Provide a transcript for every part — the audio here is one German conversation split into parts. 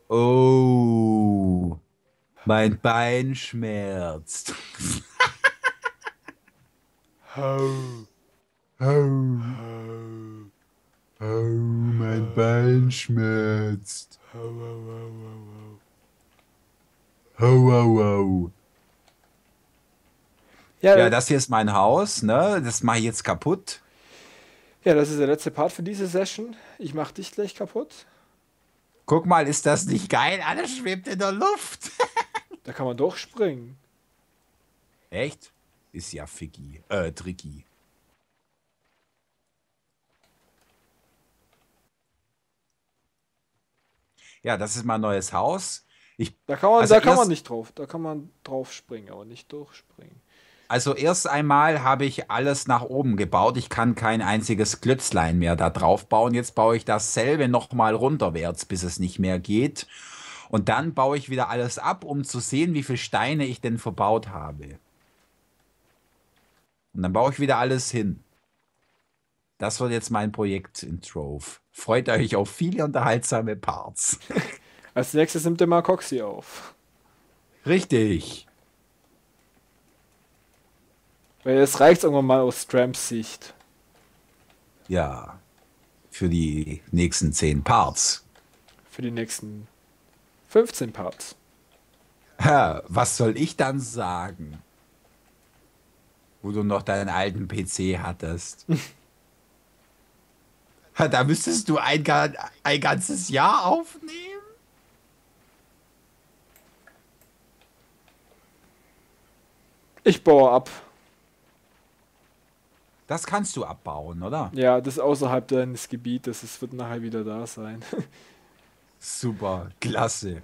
Oh, mein Bein schmerzt. Hau, Oh, hau, oh, mein Bein hau, schmerzt. hau, hau, hau, hau, hau. Oh, oh, oh. Ja, Ja, das hier ist mein Haus, ne? Das mache ich jetzt kaputt. ja, das ist der letzte Part für diese Session. Ich mach dich gleich kaputt. Guck mal, ist das nicht geil? Alles schwebt in der Luft. Da kann man durchspringen. Echt? Ist ja ficky, tricky. Ja, das ist mein neues Haus. Ich, also Da kann man erst, nicht drauf. Da kann man drauf springen, aber nicht durchspringen. also erst einmal habe ich alles nach oben gebaut. Ich kann kein einziges Klötzlein mehr da drauf bauen. Jetzt baue ich dasselbe nochmal runterwärts, bis es nicht mehr geht. Und dann baue ich wieder alles ab, um zu sehen, wie viele Steine ich denn verbaut habe. Und dann baue ich wieder alles hin. Das wird jetzt mein Projekt in Trove. Freut euch auf viele unterhaltsame Parts. Als nächstes nimmt der Marcoxy auf. Richtig. Weil es reicht irgendwann mal aus Stramps Sicht. Ja, für die nächsten 10 Parts. Für die nächsten 15 Parts. Was soll ich dann sagen, wo du noch deinen alten PC hattest? Da müsstest du ein ganzes Jahr aufnehmen? Ich baue ab. Das kannst du abbauen, oder? Ja, das ist außerhalb deines Gebietes. Es wird nachher wieder da sein. Super, klasse.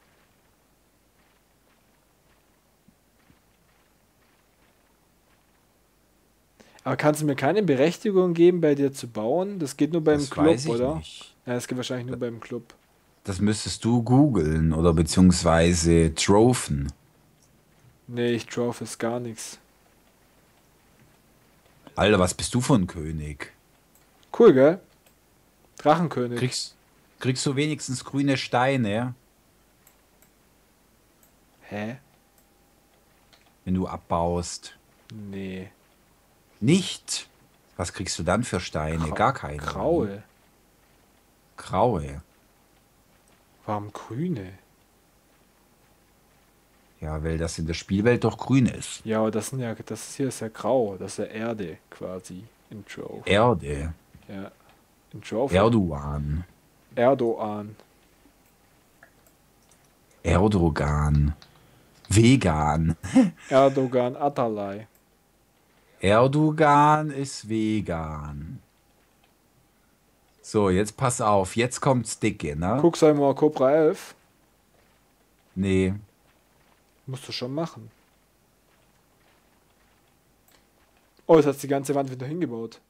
Aber kannst du mir keine Berechtigung geben, bei dir zu bauen? Das geht nur beim Das weiß Club, ich oder? nicht. Ja, das geht wahrscheinlich nur beim Club. Das müsstest du googeln oder beziehungsweise troven. Nee, ich drauf ist gar nichts. Alter, was bist du für ein König? Cool, gell? Drachenkönig. Kriegst, kriegst du wenigstens grüne Steine, Hä? wenn du abbaust? Nee. Nicht. Was kriegst du dann für Steine? Gar keine, oder wie? Graue. Graue. Warum grüne? Ja, weil das in der Spielwelt doch grün ist. Ja, aber das hier ist ja grau. Das ist ja Erde quasi. In Drove. Erde. Ja. In Drove. Erdogan. Erdogan. Erdogan. Vegan. Erdogan Atalay. Erdogan ist vegan. So, jetzt pass auf. Jetzt kommt's dicke, ne? Guck's einmal Cobra 11. Nee. Musst du schon machen. Oh, jetzt hat's die ganze Wand wieder hingebaut.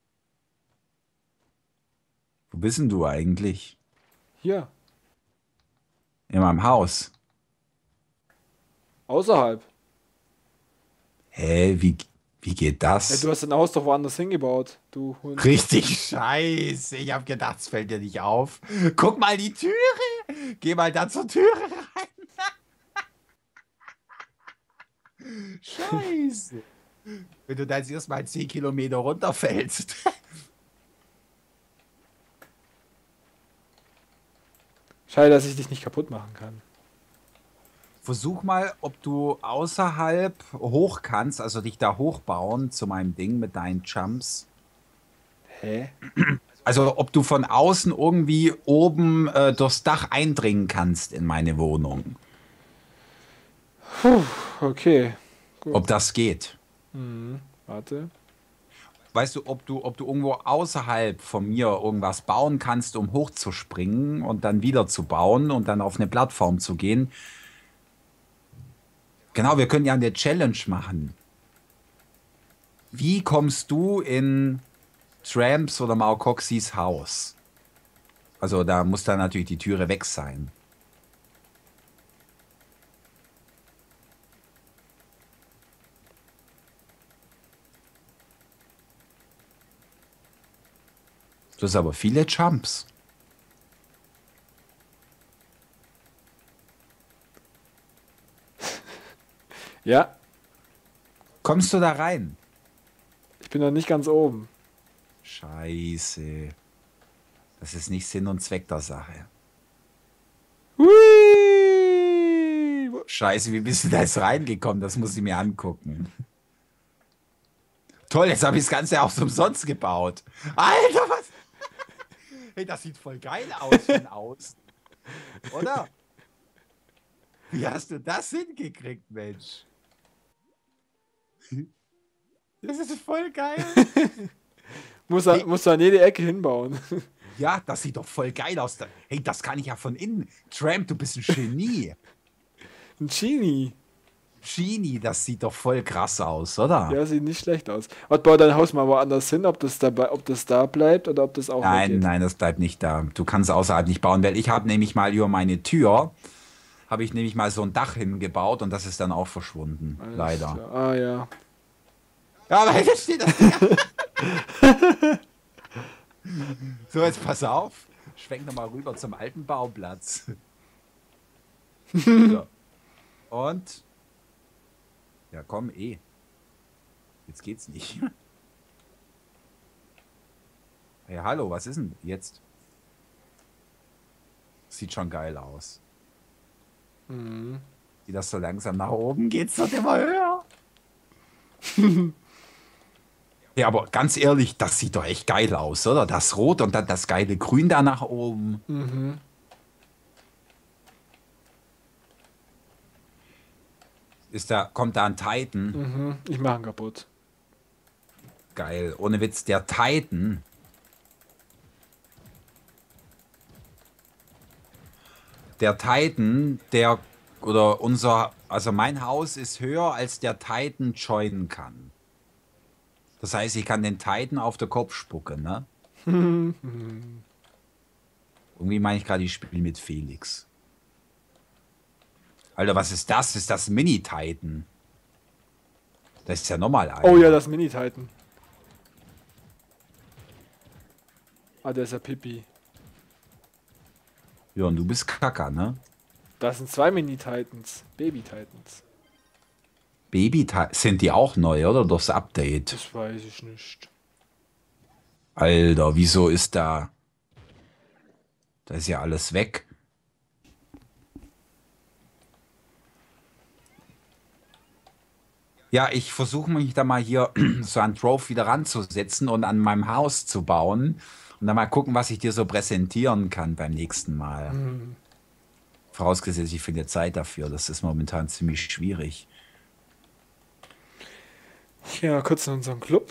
Wo bist denn du eigentlich? Hier. In meinem Haus. Außerhalb. Hä, wie geht Ja, du das? hast dein Haus doch woanders hingebaut. Du Hund. Richtig scheiße. Ich hab gedacht, es fällt dir nicht auf. Guck mal die Türe. Geh mal da zur Türe rein. Scheiße. Wenn du da jetzt erstmal 10 Kilometer runterfällst. Schade, dass ich dich nicht kaputt machen kann. Versuch mal, ob du außerhalb hoch kannst, also dich da hochbauen zu meinem Ding mit deinen Jumps. Hä? Also ob du von außen irgendwie oben durchs Dach eindringen kannst in meine Wohnung. Puh, okay. Ob Gut. das geht. Mhm. Warte. Weißt du, ob du irgendwo außerhalb von mir irgendwas bauen kannst, um hochzuspringen und dann wieder zu bauen und dann auf eine Plattform zu gehen. Genau, wir können ja eine Challenge machen. Wie kommst du in Tramps oder Maukoxis Haus? Also da muss dann natürlich die Türe weg sein. Du hast aber viele Jumps. Ja, Kommst du da rein? ich bin noch nicht ganz oben. Scheiße. Das ist nicht Sinn und Zweck der Sache. Hui! Scheiße, wie bist du da jetzt reingekommen? Das muss ich mir angucken. Toll, jetzt habe ich das Ganze auch umsonst gebaut. Alter, was? Hey, das sieht voll geil aus von außen. Oder? Wie hast du das hingekriegt, Mensch? Das ist voll geil. Hey, Musst du an jede Ecke hinbauen. ja, das sieht doch voll geil aus. Hey, das kann ich ja von innen. Tramp, du bist ein Genie. Ein Genie. Genie, das sieht doch voll krass aus, oder? Ja, sieht nicht schlecht aus. Und bau dein Haus mal woanders hin, ob das da bleibt oder ob das auch Nein, weggeht. nein, das bleibt nicht da. Du kannst außerhalb nicht bauen, weil ich habe nämlich mal über meine Tür, habe ich nämlich mal so ein Dach hingebaut und das ist dann auch verschwunden. Alles Leider. klar. Ah ja. Ja, aber jetzt steht das Ding. So, jetzt pass auf. Schwenk nochmal rüber zum alten Bauplatz. So. Und. Ja, komm, eh. Jetzt geht's nicht. Ja, hallo, was ist denn jetzt? Sieht schon geil aus. Mhm. Wie das so langsam nach oben geht, wird immer höher. Ja, aber ganz ehrlich, das sieht doch echt geil aus, oder? Das Rot und dann das geile Grün da nach oben. Mhm. Kommt da ein Titan? Mhm. Ich mache ihn kaputt. Geil. Ohne Witz, der Titan. Der Titan, also mein Haus ist höher, als der Titan joinen kann. Das heißt, ich kann den Titan auf den Kopf spucken, ne? Irgendwie meine ich gerade, ich spiele mit Felix. Alter, was ist das? Ist das Mini-Titan? Das ist ja nochmal einer. Oh ja, das Mini-Titan. Ah, der ist ja Pipi. Ja, und du bist Kacker, ne? Das sind zwei Mini-Titans. Baby-Titans. Sind die auch neu, oder? Durchs Update. Das weiß ich nicht. Alter, wieso ist da... Da ist ja alles weg. Ja, ich versuche mich da mal hier so an Trove wieder ranzusetzen und an meinem Haus zu bauen. Und dann mal gucken, was ich dir so präsentieren kann beim nächsten Mal. Vorausgesetzt, ich finde Zeit dafür. Das ist momentan ziemlich schwierig. Ja, kurz in unseren Club.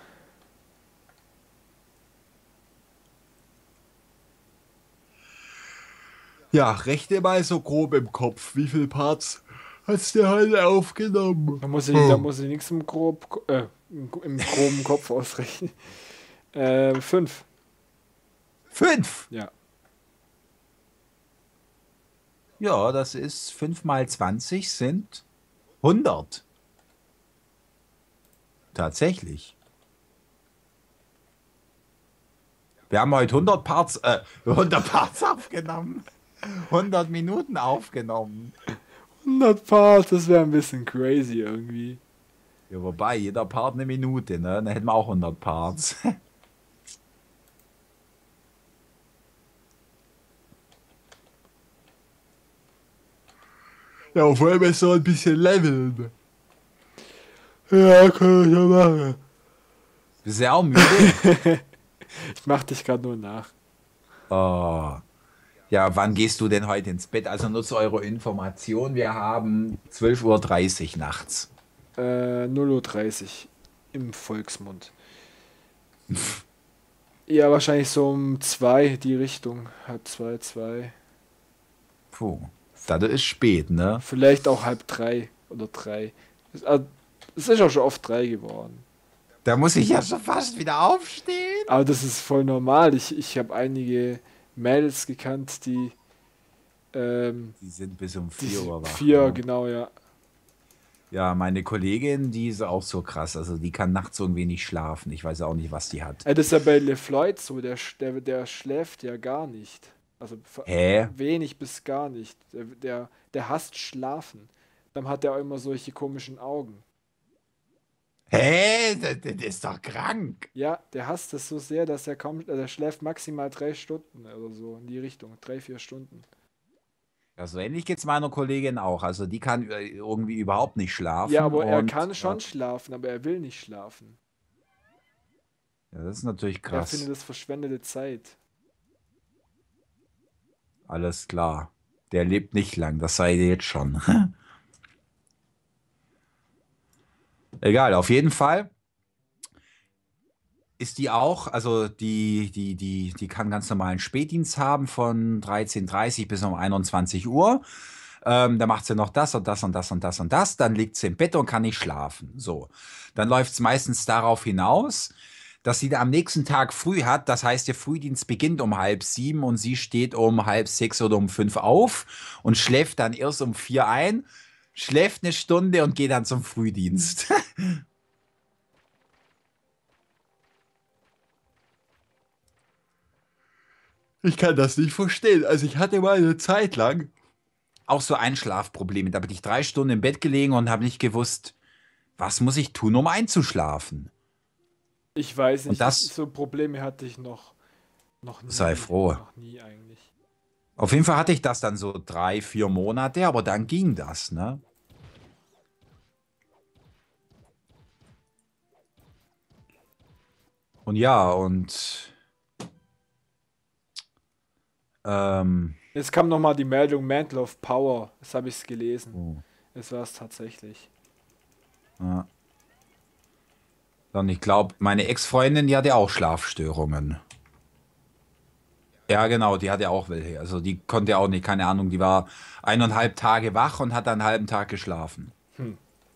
Ja, rechne mal so grob im Kopf. Wie viele Parts hast du heute aufgenommen? Da muss ich nichts im groben Kopf ausrechnen. 5. 5. Ja. Ja, das ist 5 mal 20 sind 100. Tatsächlich. Wir haben heute 100 Parts aufgenommen. 100 Minuten aufgenommen. 100 Parts, das wäre ein bisschen crazy irgendwie. Ja, wobei, jeder Part eine Minute, ne? Dann hätten wir auch 100 Parts. Ja, vor allem so ein bisschen leveln. Ja, kann ich ja machen. Bist du ja auch müde? Ich mach dich gerade nur nach. Oh. Ja, wann gehst du denn heute ins Bett? Also nur zu eurer Information, wir haben 12:30 Uhr nachts. 0:30 Uhr im Volksmund. Ja, wahrscheinlich so um 2 die Richtung. Halb 2, 2. Puh, das ist spät, ne? Vielleicht auch halb 3 oder 3. Es ist auch schon oft 3 geworden. Da muss ich ja schon fast wieder aufstehen. Aber das ist voll normal. Ich habe einige Mädels gekannt, die Die sind bis um 4 Uhr wach. 4, Ne? genau, ja. Ja, meine Kollegin, die ist auch so krass. Also die kann nachts irgendwie nicht schlafen. Ich weiß auch nicht, was die hat. Das ist ja bei LeFloid so, der schläft ja gar nicht. Also Hä? wenig bis gar nicht. Der hasst Schlafen. Dann hat er auch immer solche komischen Augen. Hä? Das ist doch krank. Ja, der hasst es so sehr, dass er kaum, also er schläft maximal 3 Stunden oder so in die Richtung. 3, 4 Stunden. Ja, so ähnlich geht's meiner Kollegin auch. Also die kann irgendwie überhaupt nicht Ja, schlafen aber er und kann schon schlafen, aber er will nicht schlafen. ja, das ist natürlich Er findet krass. es verschwendete Zeit. Alles klar. Der lebt nicht lang, das sei dir jetzt schon. Egal, auf jeden Fall ist die auch, also die kann ganz normalen Spätdienst haben von 13:30 bis um 21 Uhr. Da macht sie noch das und das und das und das und das. Dann liegt sie im Bett und kann nicht schlafen. So. Dann läuft es meistens darauf hinaus, dass sie da am nächsten Tag früh hat. Das heißt, der Frühdienst beginnt um 6:30 und sie steht um 5:30 oder um 5 auf und schläft dann erst um 4 ein, schläft eine Stunde und geht dann zum Frühdienst. Ich kann das nicht verstehen. Also ich hatte mal eine Zeit lang auch so Einschlafprobleme. Da bin ich 3 Stunden im Bett gelegen und habe nicht gewusst, was muss ich tun, um einzuschlafen. Ich weiß Und nicht, das so Probleme hatte ich noch sei nie. froh. Noch nie eigentlich. Auf jeden Fall hatte ich das dann so 3, 4 Monate, aber dann ging das, ne? Und ja, und ähm, Jetzt kam nochmal die Meldung Mantle of Power. Das habe ich gelesen. oh, Es war es tatsächlich. ja. Und ich glaube, meine Ex-Freundin, die hatte auch Schlafstörungen. Ja, genau, die hatte auch welche. Also die konnte auch nicht, keine Ahnung, die war 1,5 Tage wach und hat dann einen halben Tag geschlafen. Hm.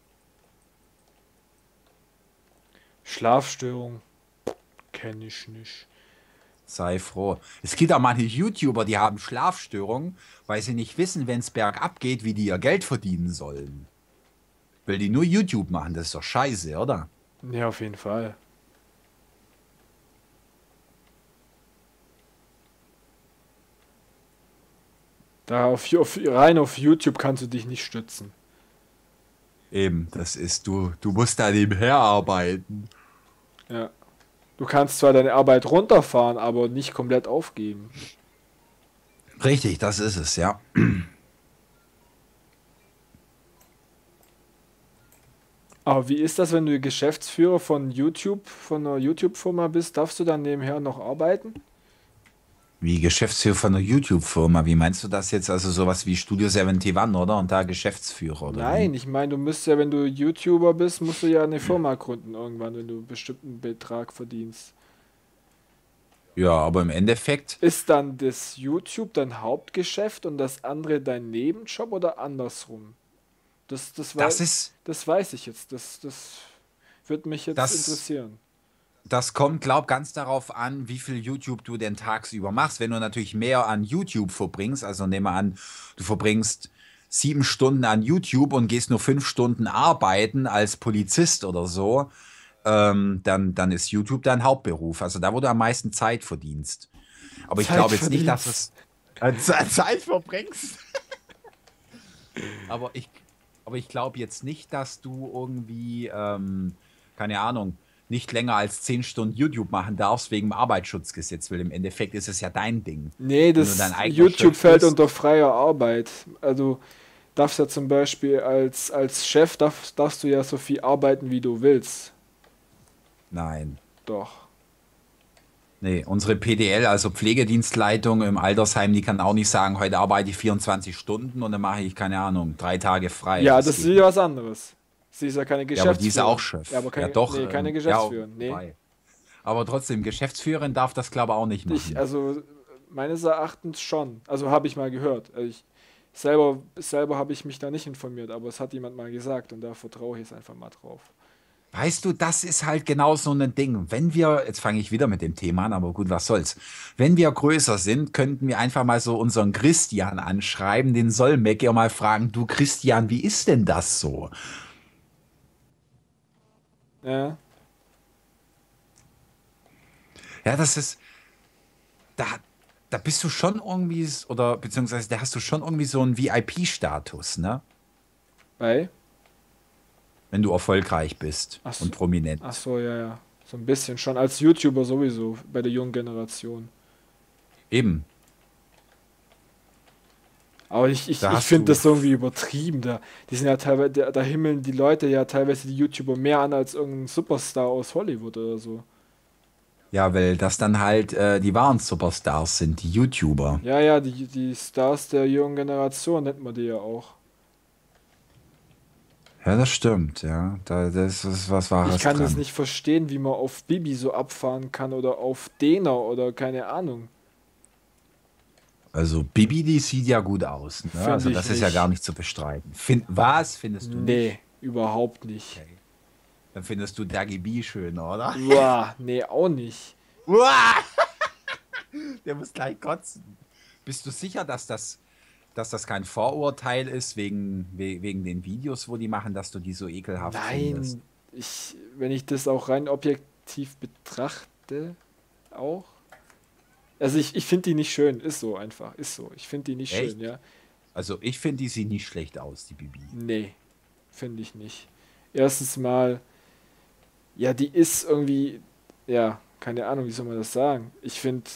Schlafstörung kenne ich nicht. Sei froh. Es gibt auch manche YouTuber, die haben Schlafstörungen, weil sie nicht wissen, wenn es bergab geht, wie die ihr Geld verdienen sollen. Weil die nur YouTube machen, das ist doch scheiße, oder? Ja, auf jeden Fall. Rein auf YouTube kannst du dich nicht stützen. Eben, das ist du musst da nebenher arbeiten. Ja. Du kannst zwar deine Arbeit runterfahren, aber nicht komplett aufgeben. Richtig, das ist es, ja. Aber wie ist das, wenn du Geschäftsführer von einer YouTube-Firma bist? Darfst du dann nebenher noch arbeiten? Wie Geschäftsführer von einer YouTube-Firma, wie meinst du das jetzt? Also sowas wie Studio 71, oder? Und da Geschäftsführer, oder wie? Nein, ich meine, du müsst ja, wenn du YouTuber bist, musst du ja eine Firma gründen irgendwann, wenn du einen bestimmten Betrag verdienst. Ja, aber im Endeffekt, Ist dann das YouTube dein Hauptgeschäft und das andere dein Nebenjob oder andersrum? Das, das ist, das weiß ich jetzt. Das würde mich jetzt das interessieren. Das kommt, glaub, ganz darauf an, wie viel YouTube du denn tagsüber machst. Wenn du natürlich mehr an YouTube verbringst, also nehmen wir an, du verbringst 7 Stunden an YouTube und gehst nur 5 Stunden arbeiten als Polizist oder so, dann ist YouTube dein Hauptberuf. Also da, wo du am meisten Zeit verdienst. Aber ich glaube jetzt nicht, dass Zeitverdienst. es Zeit verbringst. Aber ich, aber ich glaube jetzt nicht, dass du irgendwie, keine Ahnung, nicht länger als 10 Stunden YouTube machen darfst wegen dem Arbeitsschutzgesetz, weil im Endeffekt ist es ja dein Ding. Nee, Wenn du dein das eigener YouTube Chef fällt bist. unter freier Arbeit. Also darfst ja zum Beispiel als Chef darfst du ja so viel arbeiten, wie du willst. Nein. Doch. Nee, unsere PDL, also Pflegedienstleitung im Altersheim, die kann auch nicht sagen, heute arbeite ich 24 Stunden und dann mache ich, keine Ahnung, 3 Tage frei. Ja, Das das ist geht wieder nicht. was anderes. Sie ist ja keine Ja, aber die ist ja auch Geschäftsführerin. Ja, Chef. aber Ja, doch, keine ja, Geschäftsführerin. Nee. wobei. Aber trotzdem, Geschäftsführerin darf das, glaube ich, auch nicht machen. Also meines Erachtens schon. Also habe ich mal gehört. Selber habe ich mich da nicht informiert, aber es hat jemand mal gesagt und da vertraue ich jetzt einfach mal drauf. Weißt du, das ist halt genau so ein Ding. Wenn wir, jetzt fange ich wieder mit dem Thema an, aber gut, was soll's. Wenn wir größer sind, könnten wir einfach mal so unseren Christian anschreiben, den Solmecke, und mal fragen, du Christian, wie ist denn das so? Ja, Ja, das ist, da, da bist du schon irgendwie, oder beziehungsweise da hast du schon irgendwie so einen VIP-Status, ne? Bei? wenn du erfolgreich bist Ach, und ach prominent. so, ja, ja. So ein bisschen. Schon als YouTuber sowieso, bei der jungen Generation. Eben, Aber ich da hast finde du, das irgendwie übertrieben. Die sind ja teilweise, da himmeln die Leute ja teilweise die YouTuber mehr an als irgendein Superstar aus Hollywood oder so. ja, weil das dann halt die wahren Superstars sind, die YouTuber. Ja, ja, die Stars der jungen Generation nennt man die ja auch. Ja, das stimmt, ja. Das ist was Ich Wahres kann das dran. nicht verstehen, wie man auf Bibi so abfahren kann oder auf Dena oder keine Ahnung. Also Bibi, die sieht ja gut aus, ne? Finde Also ich das ist ja gar nicht. nicht zu bestreiten. Was findest du nicht? Nee, überhaupt nicht. Okay. Dann findest du Dagi B schön, oder? Uah, nee, auch nicht. Uah! Der muss gleich kotzen. Bist du sicher, dass das kein Vorurteil ist wegen den Videos, wo die machen, dass du die so ekelhaft findest? Nein, wenn ich das auch rein objektiv betrachte, auch. Also ich finde die nicht schön, ist so einfach, ist so. Ich finde die nicht schön, Echt? ja. Also ich finde, die sieht nicht schlecht aus, die Bibi. Nee, finde ich nicht. Erstens mal, ja, die ist irgendwie, ja, keine Ahnung, wie soll man das sagen? Ich finde,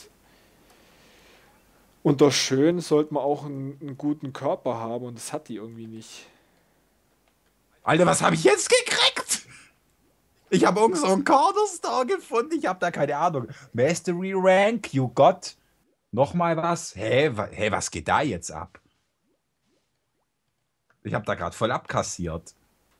unter schön sollte man auch einen guten Körper haben und das hat die irgendwie nicht. Alter, was habe ich jetzt gekriegt? Ich habe irgend so einen Corner-Star gefunden. Ich habe da keine Ahnung. Mastery Rank, you got. Nochmal was? Hä, was geht da jetzt ab? Ich habe da gerade voll abkassiert.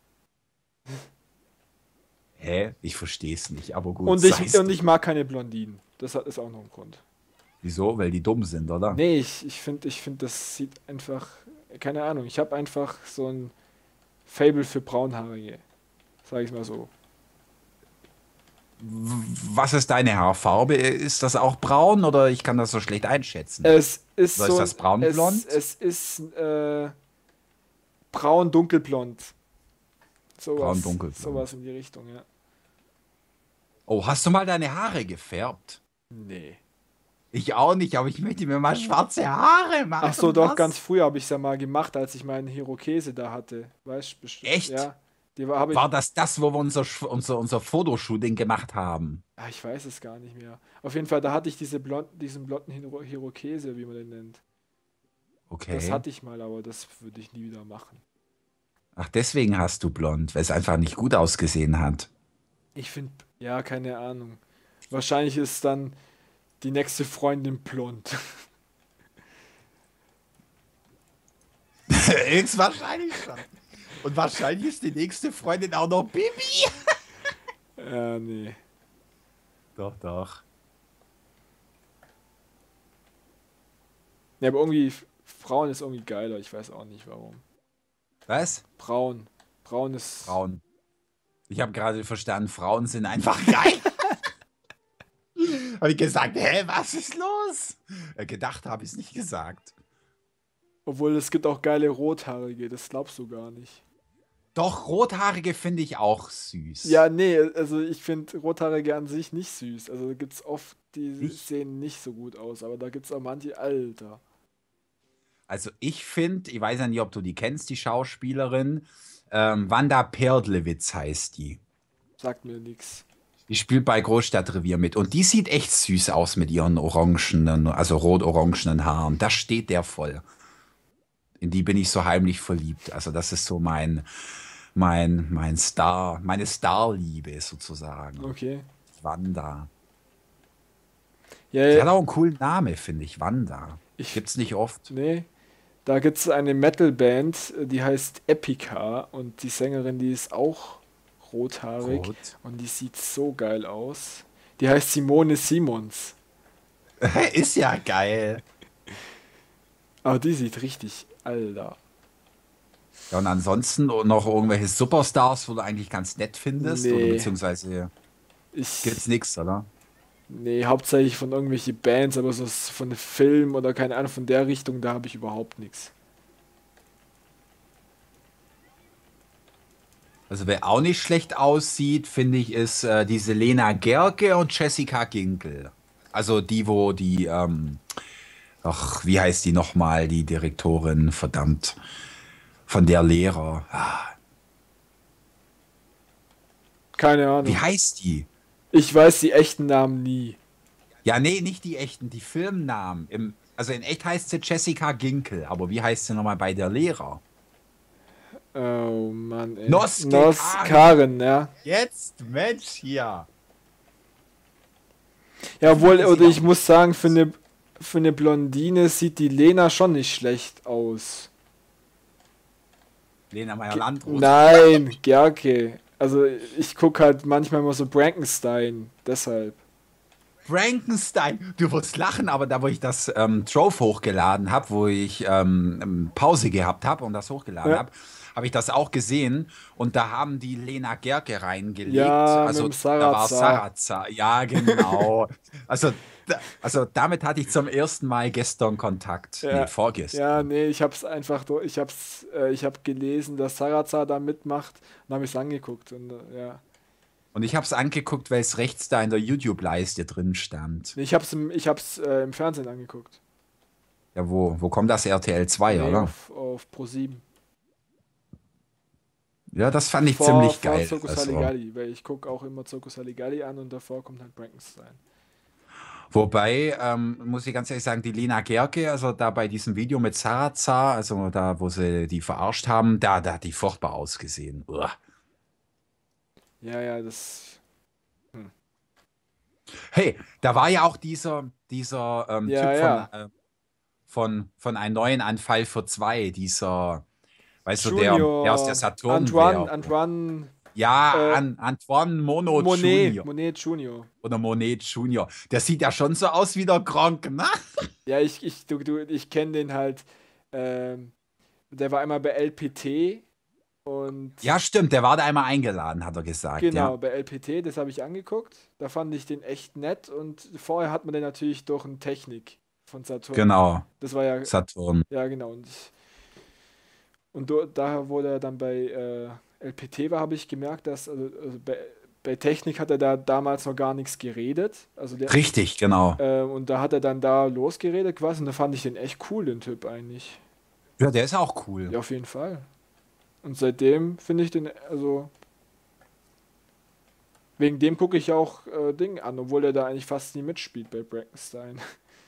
Hä? Ich verstehe es nicht, aber gut, sei es Und drum. ich mag keine Blondinen. Ist auch noch ein Grund. Wieso? Weil die dumm sind, oder? Nee, ich finde, das sieht einfach, keine Ahnung, ich habe einfach so ein Faible für Braunhaarige. Sag ich mal so. Was ist deine Haarfarbe? Ist das auch braun oder ich kann das so schlecht einschätzen? Es ist Oder ist so das braunblond? es ist braun dunkelblond. Braun dunkelblond. Sowas in die Richtung, ja. Oh, hast du mal deine Haare gefärbt? Nee. Ich auch nicht, aber ich möchte mir mal schwarze Haare Ach so, machen. doch, ganz Was? früh habe ich es ja mal gemacht, als ich meinen Hirokese da hatte. Weißt du, Echt? ja. Habe War ich. das, wo wir unser Fotoshooting gemacht haben? Ah, ich weiß es gar nicht mehr. Auf jeden Fall, da hatte ich diesen blonden Hirokese, wie man den nennt. Das Okay. hatte ich mal, aber das würde ich nie wieder machen. Ach, deswegen hast du blond, weil es einfach nicht gut ausgesehen hat. Ich finde, ja, keine Ahnung. Wahrscheinlich ist dann die nächste Freundin blond. Ist wahrscheinlich schon. Und wahrscheinlich ist die nächste Freundin auch noch Bibi. Nee. Doch, doch. Ja, aber irgendwie, Frauen ist irgendwie geiler. Ich weiß auch nicht warum. Was? Braun. Braun ist. Frauen. Ich habe gerade verstanden, Frauen sind einfach geil. Habe ich gesagt, hä, was ist los? Gedacht habe ich es nicht gesagt. Obwohl es gibt auch geile Rothaarige, das glaubst du gar nicht. Doch, Rothaarige finde ich auch süß. Ja, nee, also ich finde Rothaarige an sich nicht süß. Also gibt es oft, die Ich, sehen nicht so gut aus, aber da gibt es auch manche, Alter. also ich finde, ich weiß ja nicht, ob du die kennst, die Schauspielerin. Wanda Perdlewitz heißt die. Sagt mir nix. Die spielt bei Großstadtrevier mit. Und die sieht echt süß aus mit ihren orangenen, also rot-orangenen Haaren. Da steht der voll. In die bin ich so heimlich verliebt. Also das ist so mein Star, meine Starliebe sozusagen. Okay. Wanda. Ja, Die ja, hat auch einen coolen Namen, finde ich. Wanda. ich, Gibt's nicht oft. nee. Da gibt es eine Metalband, die heißt Epica und die Sängerin, die ist auch rothaarig Rot. und die sieht so geil aus. Die heißt Simone Simons. Ist ja geil. Aber die sieht richtig, Alter. Ja, und ansonsten noch irgendwelche Superstars, wo du eigentlich ganz nett findest, oder Nee, beziehungsweise ich, gibt's nix, oder? nee, hauptsächlich von irgendwelchen Bands, aber so von Film oder keine Ahnung von der Richtung, da habe ich überhaupt nichts. Also wer auch nicht schlecht aussieht, finde ich, ist die Selena Gerke und Jessica Ginkel. Also die, wo die, ach, wie heißt die nochmal, die Direktorin, verdammt, Von der Lehrer. Keine Wie Ahnung. heißt die? Ich weiß die echten Namen nie. Ja, nee, nicht die echten, die Filmnamen. Also in echt heißt sie Jessica Ginkel, aber wie heißt sie nochmal bei der Lehrer? Oh Mann, ey. Noske Nos Karin. Karen, ja. Jetzt, Mensch, hier. Ja, Ich obwohl, finde oder sie ich auch. muss sagen, für eine Blondine sieht die Lena schon nicht schlecht aus. Lena Meyer-Landrut. Nein, Gerke. Also ich gucke halt manchmal immer so Frankenstein, deshalb. Frankenstein. Du wirst lachen, aber da, wo ich das Trove hochgeladen habe, wo ich Pause gehabt habe und das hochgeladen Ja, habe, habe ich das auch gesehen und da haben die Lena Gerke reingelegt. ja mit Also dem da war Sarazar. Sarazar. Ja, genau. Also, also damit hatte ich zum ersten Mal gestern Kontakt. Nee, Ja, ja, vorgestern. nee, ich hab's einfach durch. Ich hab gelesen, dass Sarazar da mitmacht und habe ich's angeguckt und ja. Und ich habe es angeguckt, weil es rechts da in der YouTube-Leiste drin stand. Nee, ich hab's im Fernsehen angeguckt. Ja, wo kommt das? RTL 2, Nee, oder? auf Pro7. Ja, das fand ich ziemlich Vor geil. Circus Also. Halligalli, weil ich gucke auch immer Circus Halligalli an und davor kommt halt Frankenstein. Wobei, muss ich ganz ehrlich sagen, die Lena Gerke, also da bei diesem Video mit Sarazar, also da, wo sie die verarscht haben, da hat die furchtbar ausgesehen. Uah. Ja, ja, das. Hm. Hey, da war ja auch dieser Ja, Typ ja. von einem neuen Anfall für zwei, dieser, weißt du, der aus der Junior, Saturn-Werbung. Antoine Ja, äh, Antoine Mono Monet, Junior Monet Junior. oder Monet Junior. Der sieht ja schon so aus wie der Gronkh, ne? Ja, ich kenne den halt. Ähm, Der war einmal bei LPT und Ja, stimmt, der war da einmal eingeladen, hat er gesagt, ja. genau, bei LPT, das habe ich angeguckt. Da fand ich den echt nett und vorher hat man den natürlich durch eine Technik von Saturn. Genau, Das war ja, Saturn. ja genau. Da, wo er dann bei LPT war, habe ich gemerkt, dass also bei Technik hat er da damals noch gar nichts geredet. Richtig, genau. Und da hat er dann da losgeredet quasi und da fand ich den echt cool, den Typ eigentlich. Ja, der ist auch cool. Ja, auf jeden Fall. Und seitdem finde ich den, also wegen dem gucke ich auch Ding an, obwohl er da eigentlich fast nie mitspielt bei Frankenstein.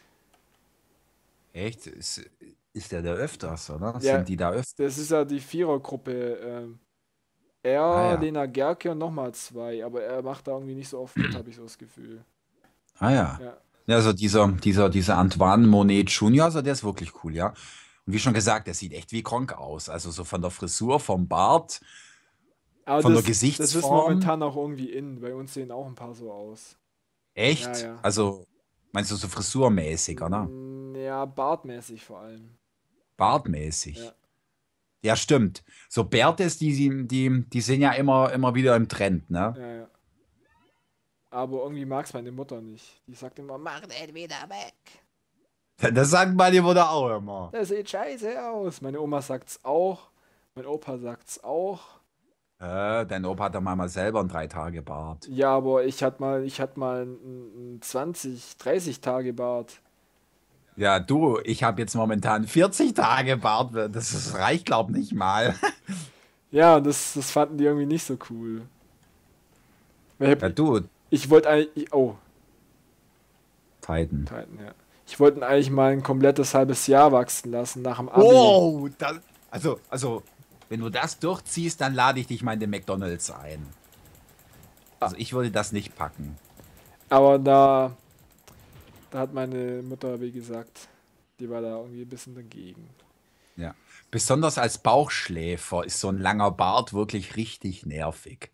Echt? Ist der da öfters, oder? Ja, Sind die da das ist öfters? ja die Vierergruppe. Ah Er, ja. Lena Gerke und nochmal zwei, aber er macht da irgendwie nicht so oft mit, habe ich so das Gefühl. Ah ja. Ja. Ja, also dieser Antoine Monet Junior, also der ist wirklich cool, ja. Und wie schon gesagt, der sieht echt wie Gronkh aus. Also so von der Frisur, vom Bart, Aber von der das ist Gesichtsform. momentan auch irgendwie in. Bei uns sehen auch ein paar so aus. Ja, Echt? ja. Also, meinst du so frisurmäßig, oder? Ja, bartmäßig vor allem. Ja, Bartmäßig. Ja, stimmt. So Bärte, die sind ja immer wieder im Trend, ne? ja, ja. Aber irgendwie mag es meine Mutter nicht. Die sagt immer, mach den wieder weg. Das sagt meine Mutter auch immer. Das sieht scheiße aus. Meine Oma sagt's auch. Mein Opa sagt's auch. Dein Opa hat doch mal selber einen 3 Tage Bart. Ja, aber ich hatte mal einen 20, 30 Tage Bart. Ja, du, ich habe jetzt momentan 40 Tage Bart. Reicht, glaub nicht mal. Ja, das fanden die irgendwie nicht so cool. Weil Ja, du, ich wollte eigentlich, oh, Titan. Titan, ja. Ich wollte ihn eigentlich mal ein komplettes halbes Jahr wachsen lassen nach dem Abi. Wow, also, wenn du das durchziehst, dann lade ich dich mal in den McDonald's ein. Ah, Also ich würde das nicht packen. aber da hat meine Mutter, wie gesagt, die war da irgendwie ein bisschen dagegen. Ja. Besonders als Bauchschläfer ist so ein langer Bart wirklich richtig nervig.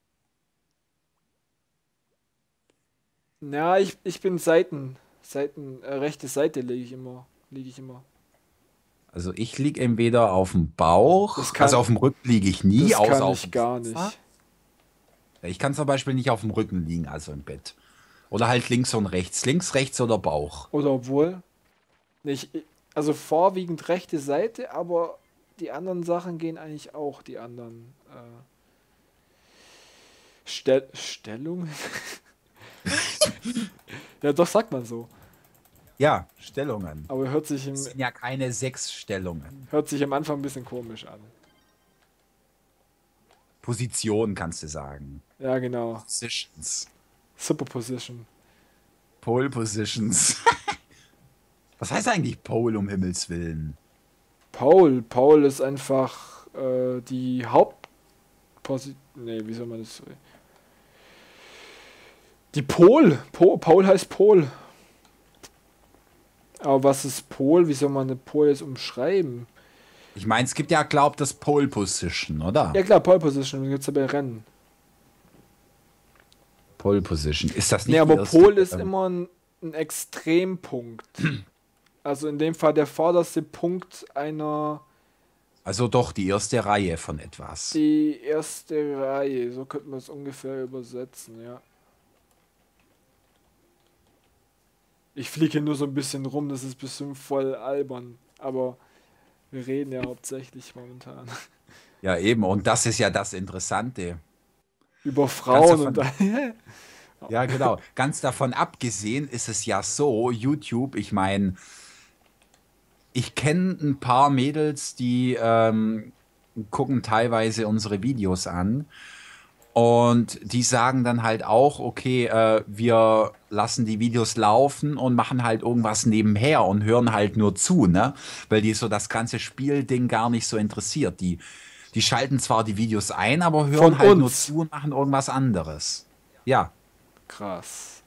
Ja, ich bin rechte Seite liege ich immer. Also ich liege entweder auf dem Bauch, Das also kann, auf dem Rücken liege ich nie, das außer kann auf ich dem gar Sofa. nicht. Ja, ich kann zum Beispiel nicht auf dem Rücken liegen, also im Bett. Oder halt links und rechts. Links, rechts oder Bauch. Oder obwohl, nicht, also vorwiegend rechte Seite, aber die anderen Sachen gehen eigentlich auch, die anderen Stellungen. Ja, doch, sagt man so. Ja, Stellungen. Aber Es sind ja keine 6 Stellungen. hört sich am Anfang ein bisschen komisch an. Position kannst du sagen. Ja, genau. Positions. Superposition. Pole Positions. Was heißt eigentlich Pole, um Himmels Willen? Pole ist einfach die Hauptposition. Nee, wie soll man das? Die Pole heißt Pole. Aber was ist Pole? Wie soll man eine Pole jetzt umschreiben? Ich meine, es gibt ja, glaubt das Pole Position, oder? Ja klar, Pole Position gibt es ja bei Rennen. Pole Position. Ist das nicht Nee, aber die erste, Pole ist immer ein Extrempunkt. Also in dem Fall der vorderste Punkt einer, also doch die erste Reihe von etwas. die erste Reihe. So könnte man es ungefähr übersetzen, ja. Ich fliege hier nur so ein bisschen rum, das ist bestimmt voll albern. Aber wir reden ja hauptsächlich momentan Ja, eben. Und das ist ja das Interessante. über Ganz Frauen und davon, ja, genau. Ganz davon abgesehen ist es ja so, YouTube, ich meine, ich kenne ein paar Mädels, die gucken teilweise unsere Videos an und die sagen dann halt auch, okay, wir lassen die Videos laufen und machen halt irgendwas nebenher und hören halt nur zu, ne? Weil die so das ganze Spielding gar nicht so interessiert. Die schalten zwar die Videos ein, aber hören von halt nur uns. zu und machen irgendwas anderes. Ja. Krass.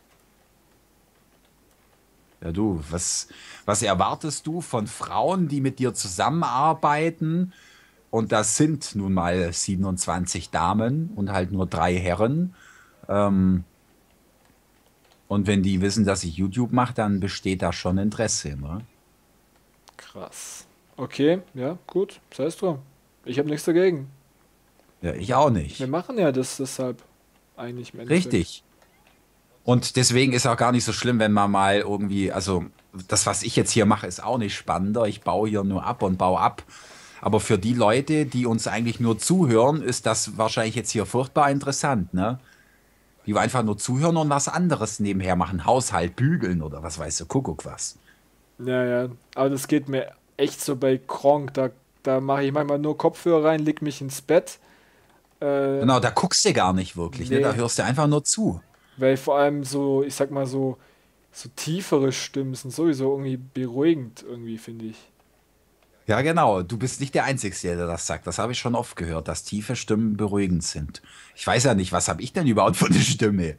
Ja, du, was erwartest du von Frauen, die mit dir zusammenarbeiten? Und das sind nun mal 27 Damen und halt nur 3 Herren. Ähm, und wenn die wissen, dass ich YouTube mache, dann besteht da schon Interesse, ne? Krass. Okay, ja, gut, sei es drum. Ich habe nichts dagegen. Ja, ich auch Wir nicht. machen ja das deshalb eigentlich im Endeffekt. Richtig. Und deswegen ist auch gar nicht so schlimm, wenn man mal irgendwie, also das, was ich jetzt hier mache, ist auch nicht spannender. Ich baue hier nur ab und baue ab. Aber für die Leute, die uns eigentlich nur zuhören, ist das wahrscheinlich jetzt hier furchtbar interessant, ne? Die einfach nur zuhören und was anderes nebenher machen. Haushalt, bügeln oder was weiß du, Kuckuck was. Ja, ja. Aber das geht mir echt so bei Kronk. Da mache ich manchmal nur Kopfhörer rein, leg mich ins Bett. Äh, Genau, da guckst du gar nicht wirklich, ne? Da nee, hörst du einfach nur zu. weil vor allem so, ich sag mal so tiefere Stimmen sind sowieso irgendwie beruhigend, irgendwie, finde ich. Ja, genau. Du bist nicht der Einzige, der das sagt. Das habe ich schon oft gehört, dass tiefe Stimmen beruhigend sind. Ich weiß ja nicht, was habe ich denn überhaupt für eine Stimme?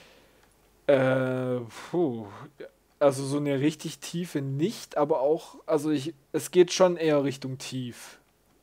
Puh. Also so eine richtig tiefe nicht, aber auch, also es geht schon eher Richtung tief.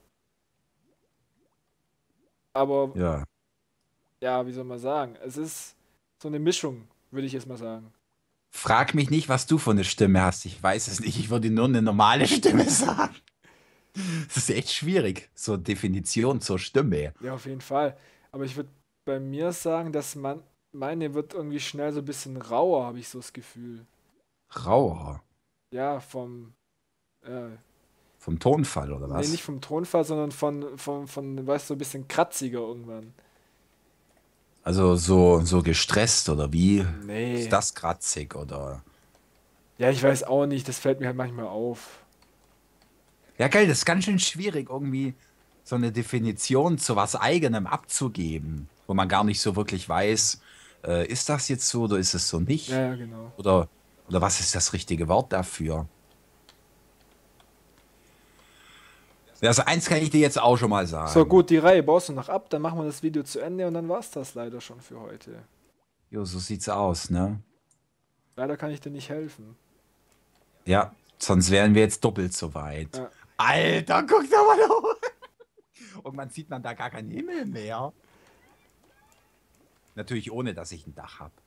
Aber Ja. ja, wie soll man sagen? Es ist so eine Mischung, würde ich jetzt mal sagen. Frag mich nicht, was du für eine Stimme hast. Ich weiß es nicht. Ich würde nur eine normale Stimme sagen. Das ist echt schwierig. So Definition zur Stimme. Ja, auf jeden Fall. Aber ich würde bei mir sagen, dass meine wird irgendwie schnell so ein bisschen rauer, habe ich so das Gefühl. Rauer. Ja, vom, äh, Vom Tonfall oder nee, nicht was? vom Tonfall, sondern weißt du, so ein bisschen kratziger irgendwann. Also so gestresst oder wie? Ist Nee. das kratzig oder? Ja, ich weiß auch nicht, das fällt mir halt manchmal auf. Ja, geil, das ist ganz schön schwierig, irgendwie so eine Definition zu was Eigenem abzugeben, wo man gar nicht so wirklich weiß, ist das jetzt so oder ist es so Ja, nicht? ja, genau. Oder, oder was ist das richtige Wort dafür? Ja, also eins kann ich dir jetzt auch schon mal So, sagen. gut, die Reihe baust du noch ab, dann machen wir das Video zu Ende und dann war's das leider schon für heute. Jo, so sieht's aus, ne? Leider kann ich dir nicht helfen. Ja, sonst wären wir jetzt doppelt so weit. Ja. Alter, guck doch mal hoch. Und man sieht man da gar keinen Himmel mehr. Natürlich ohne, dass ich ein Dach habe.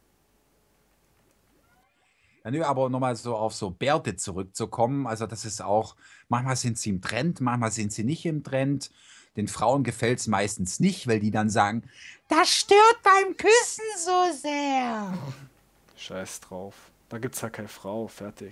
Ja, nö, aber nochmal so auf so Bärte zurückzukommen. Also das ist auch, manchmal sind sie im Trend, manchmal sind sie nicht im Trend. Den Frauen gefällt es meistens nicht, weil die dann sagen, das stört beim Küssen so sehr. Scheiß drauf. Da gibt's ja keine Frau, fertig.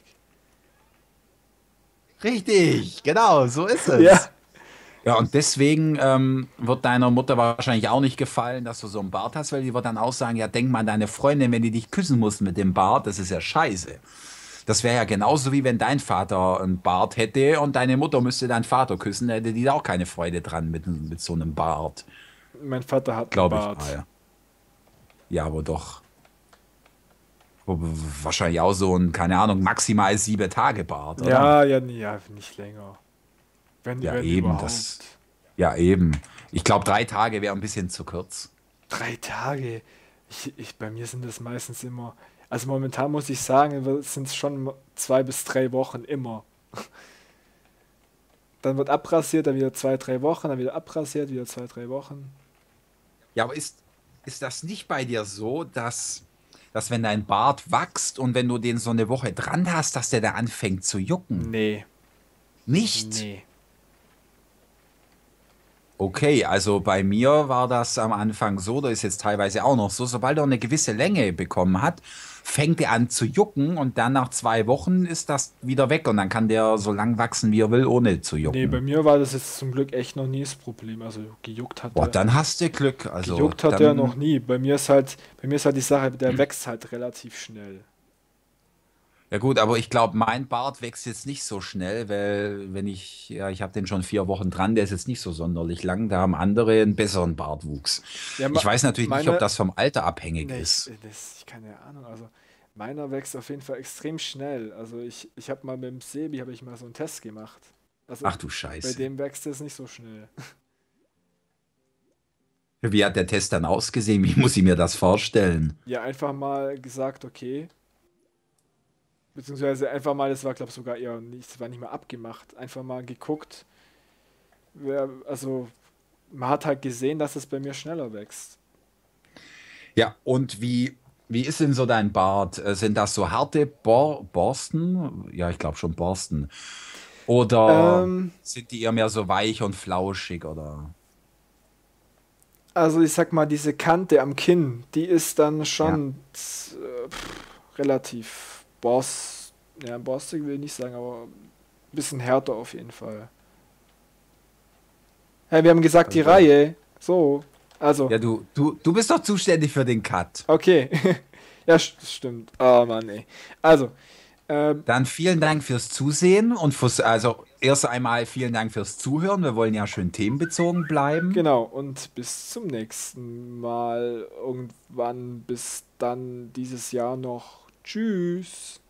Richtig, genau, so ist Ja. es. Ja, und deswegen wird deiner Mutter wahrscheinlich auch nicht gefallen, dass du so einen Bart hast, weil die wird dann auch sagen, ja, denk mal an deine Freundin, wenn die dich küssen muss mit dem Bart, das ist ja scheiße. Das wäre ja genauso wie wenn dein Vater einen Bart hätte und deine Mutter müsste deinen Vater küssen, da hätte die da auch keine Freude dran mit so einem Bart. Mein Vater hat einen Glaube ich Bart. mal. Ja, aber doch. Wahrscheinlich auch so ein, keine Ahnung, maximal 7 Tage Bart, oder? Ja, ja, nee, ja, nicht länger. Ja, Wenn eben, das. überhaupt. Ja, eben. Ich glaube, 3 Tage wäre ein bisschen zu kurz. 3 Tage. Bei mir sind das meistens immer. Also momentan muss ich sagen, sind es schon 2 bis 3 Wochen immer. Dann wird abrasiert, dann wieder 2, 3 Wochen, dann wieder abrasiert, wieder 2, 3 Wochen. Ja, aber ist das nicht bei dir so, dass wenn dein Bart wächst und wenn du den so eine Woche dran hast, dass der da anfängt zu jucken? Nee, Nicht? nee. Okay, also bei mir war das am Anfang so, da ist jetzt teilweise auch noch so, sobald er eine gewisse Länge bekommen hat, fängt er an zu jucken und dann nach 2 Wochen ist das wieder weg und dann kann der so lang wachsen, wie er will, ohne zu Nee, bei jucken. mir war das jetzt zum Glück echt noch nie das Problem. Also Boah, dann hast du Glück. Also gejuckt hat er noch dann, nie. Bei mir ist halt die Sache, der wächst halt relativ schnell. ja gut, aber ich glaube, mein Bart wächst jetzt nicht so schnell, weil wenn ich habe den schon 4 Wochen dran, der ist jetzt nicht so sonderlich lang, da haben andere einen besseren Bartwuchs. Ja, Ich weiß natürlich nicht, ob meine, das vom Alter abhängig nee, ist. ich keine Ahnung. Also meiner wächst auf jeden Fall extrem schnell. Also ich habe mal mit dem Sebi habe ich mal so einen Test gemacht. Also Ach du bei Scheiße. dem wächst es nicht so schnell. Wie hat der Test dann ausgesehen? Wie muss ich mir das vorstellen? Ja, einfach mal gesagt, okay. Beziehungsweise einfach mal, das war glaube ich sogar eher nicht, das war nicht mal abgemacht. Einfach mal geguckt. Also man hat halt gesehen, dass es bei mir schneller wächst. Ja, und wie ist denn so dein Bart? Sind das so harte Borsten? Ja, ich glaube schon Borsten. Oder Ähm, sind die eher mehr so weich und flauschig oder? also ich sag mal, diese Kante am Kinn, die ist dann Ja. schon relativ ja, borstig will ich nicht sagen, aber ein bisschen härter auf jeden Fall. Hey, wir haben gesagt, die Also, Reihe. So, also, ja, du bist doch zuständig für den Cut. okay. Ja, stimmt. Oh Mann, ey. Also, ähm, Dann vielen Dank fürs Zusehen und also erst einmal vielen Dank fürs Zuhören. Wir wollen ja schön themenbezogen bleiben. genau. Und bis zum nächsten Mal. Irgendwann bis dann dieses Jahr noch. Tschüss.